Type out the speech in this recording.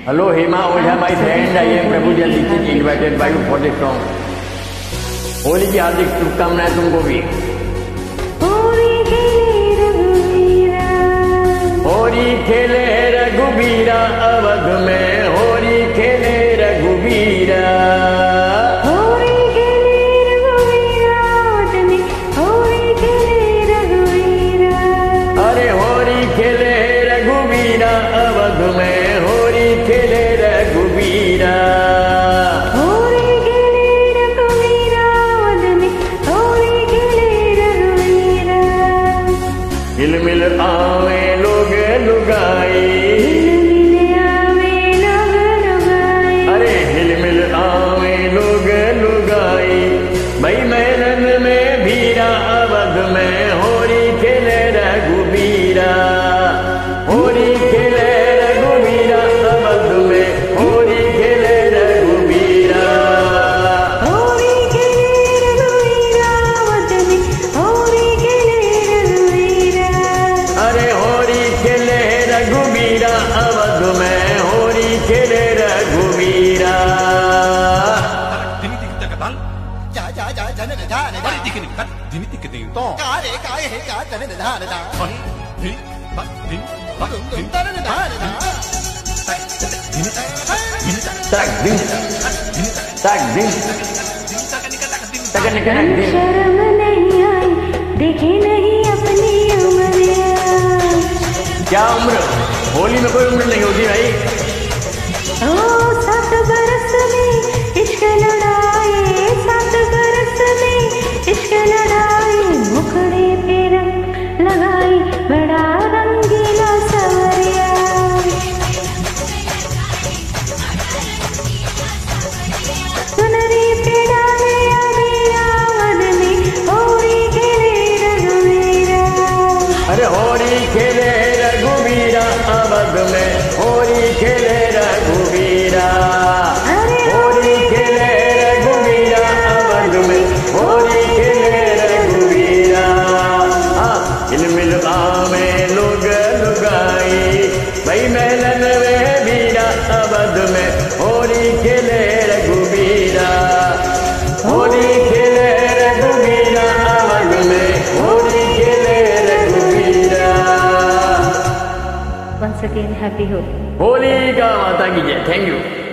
Hello, Hema Oja, my friend. I am Prabhu Dixit, invited by you for this song. Holi की हार्दिक शुभकामनाएं तुमको भी। होली खेले रघुबीरा अवध में, होली खेले रघुबीरा। होली खेले रघुबीरा अवध में, होली खेले रघुबीरा। अरे होली खेले रघुबीरा अवध में, होली खेले रघुबीरा। हिल मिल आवे लोग लुगाई, अरे हिल मिल आवे लोग लुगाई। भाई मेलन में भीरा अवध में, होली खेले रघुबीरा। होली खेले रघुबीरा अवध में, होली खेले रघुबीरा। होली खेले रघुबीरा अवध में, होली खेले रघुबीरा। अरे होली खेले रघुबीरा अवध में, होली खेले रघुबीरा। शर्म नहीं आई, देखे नहीं अपनी उम्र। क्या उम्र? होली में कोई उम्र नहीं होती भाई। ओ 7 बरस में इश्क लड़ाए, 7 बरस में इश्क लड़ाए। मुखड़े पे रंग लगाई, बड़ा रंगीला सवरिया। सुनरी पे डाले अबीरा अवध में, होली खेले रघुबीरा। अरे होली खेले रघुबीरा अवध में, होली खेले रघुबीरा। होली खेले रघुबीरा अवध में, होली खेले रघुबीरा। हिल मिल आवे लोग लुगाई, भाई मेलन में भीरा अवध में, होली खेले रघुबीरा। होली खेले रघुबीरा अवध में, होली खेले रघुबीरा। Once again, happy Holi. Holi का माता की जय। Thank you.